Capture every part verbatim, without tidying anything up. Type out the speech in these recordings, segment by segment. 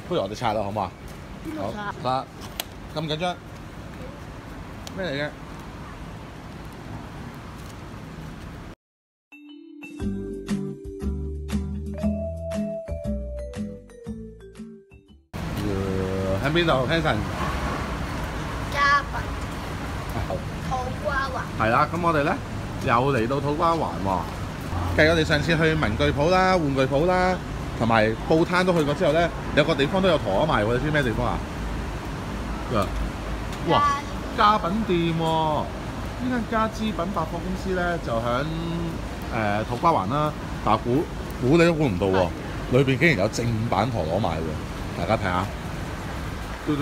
不如我哋拆啦，好唔好啊？好，拆。咁緊張？咩嚟嘅？喺邊度 ，Hanson？ 嘉賓土瓜灣。 係啦，咁我哋咧又嚟到土瓜灣喎。繼我哋上次去文具鋪啦、玩具鋪啦，同埋報攤都去過之後咧，有個地方都有陀螺賣喎，你知咩地方啊？哇！家品店喎、哦，呢間家資品百貨公司咧就喺誒、呃、土瓜灣啦，但係估估你都估唔到喎，裏邊竟然有正版陀螺賣喎，大家睇下。嘟嘟，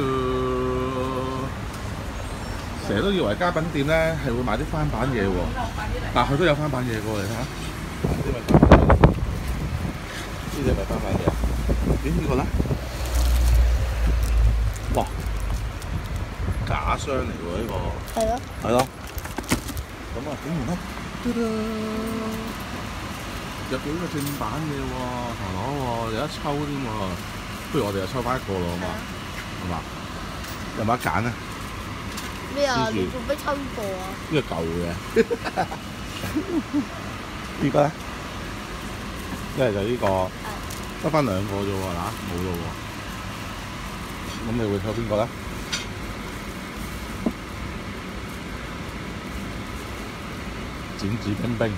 成日都以為家品店咧係會買啲翻版嘢喎，但係佢都有翻版嘢過嚟睇下。呢啲咪翻版嘢？呢啲咪翻版嘢？咦？呢個咧？哇！假箱嚟喎呢個。係咯。係咯。咁啊，竟然咧，嘟嘟，入邊呢個正版嘅喎，陀螺喎，有得抽添喎。不如我哋又抽翻一個咯，好嘛？係嘛？有冇得揀啊？ 咩啊？你做咩抽過啊？ 呢個舊嘅。呢個咧？一係就呢個，得翻兩個啫喎，嗱，冇咯喎。咁你會抽邊個咧？剪紙冰冰，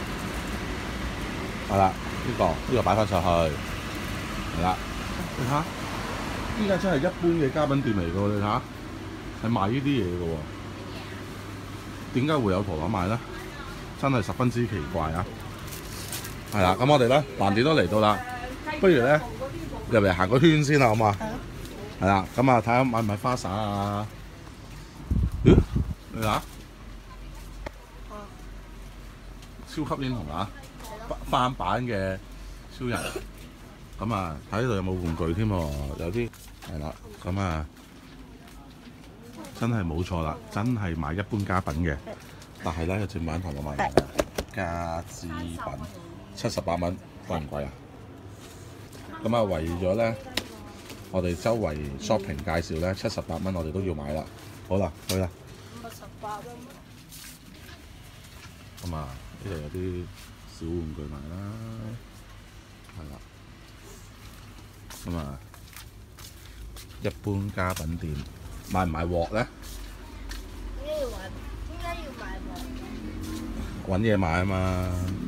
係啦，呢個呢個擺翻上去，係啦，你睇下，依家真係一般嘅家品店嚟㗎喎，你睇下，係賣呢啲嘢㗎喎。點解會有陀螺賣咧？真係十分之奇怪啊！係啦，咁我哋咧橫掂都嚟到啦，不如咧入嚟行個圈先啦，好嘛？係啦，咁啊睇下買唔買花灑啊？咦？你睇下，超級英雄啊！翻版嘅超人，咁啊睇呢度有冇玩具添喎？有啲係啦，咁啊真係冇錯啦，真係買一般家品嘅，但係咧有正版陀螺賣嘅家資品。七十八蚊，貴唔貴啊？咁啊，為咗咧，我哋周圍 shopping 介紹咧，七十八蚊我哋都要買啦。好啦，去啦。 五十八蚊。 咁啊，呢度有啲小玩具賣啦，係啦。咁啊，一般家品店買唔買鑊咧？ 點解要買？點解要買鑊？ 揾嘢買啊嘛。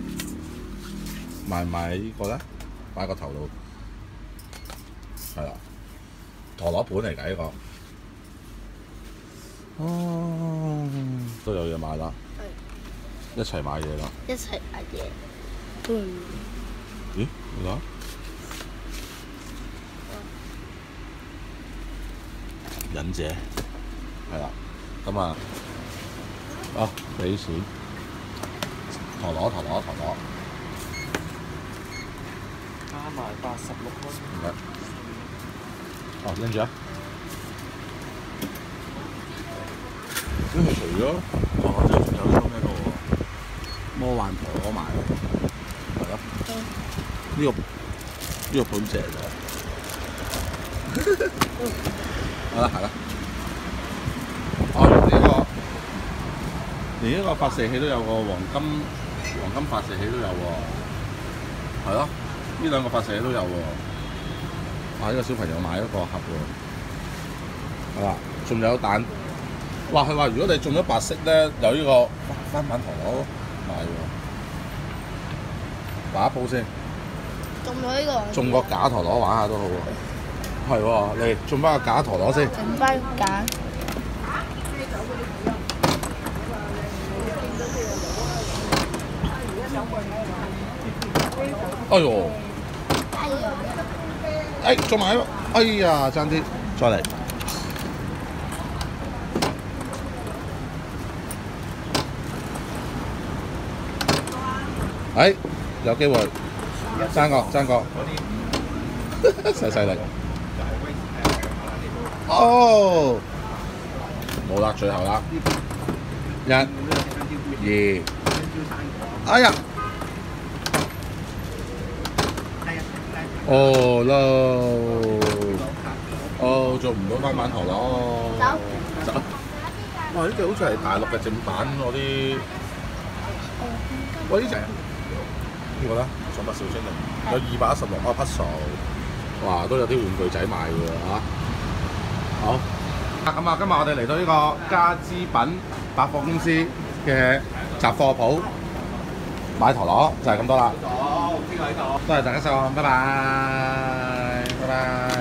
買唔買呢個咧？擺個頭度，係啦，陀螺盤嚟㗎呢個。哦，都有嘢買啦，一齊買嘢啦。 一齊買嘢。嗯。 咦？你睇？忍者，係啦，咁啊，啊俾錢，陀螺陀螺陀螺。加埋八十六蚊。唔該。哦，拎住啊！咁佢除咗陀螺之外，仲有收咩個喎？魔幻陀螺賣喎，係咯。呢個呢個盤正㗎。好啦，係啦。哦，連呢個連呢個發射器都有個黃金黃金發射器都有喎，係咯。呢兩個發射器都有喎，啊！呢個小朋友買一個盒喎，係啦，仲有蛋。哇！佢話如果你中咗白色咧，有呢個翻版陀螺買喎，打一鋪先。 中咗呢個。 中個假陀螺玩下都好喎，係喎，嚟中翻個假陀螺先。 中翻假。 哎呦！哎，中埋喎！哎呀，爭啲，再嚟。哎，有機會，爭個爭個，細細力。哦，冇啦，最後啦，一、二，哎呀！Oh no! 做唔到翻版陀螺。 走。 走。哇！呢隻好似係大陸嘅正版嗰啲。喂，呢隻邊個咧？寵物小精靈有二百一十六個 puzzle， 哇！都有啲玩具仔賣㗎喎嚇。好。咁啊，今日我哋嚟到呢個家之品百貨公司嘅雜貨鋪買陀螺，就係咁多啦。好，邊個喺度？多謝大家收看，拜拜，拜拜。